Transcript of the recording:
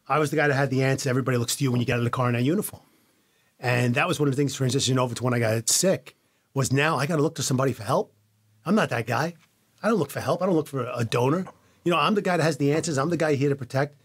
I was the guy that had the answer. Everybody looks to you when you get out of the car in that uniform. And that was one of the things transitioning over to when I got sick was now I got to look to somebody for help. I'm not that guy. I don't look for help. I don't look for a donor. You know, I'm the guy that has the answers. I'm the guy here to protect.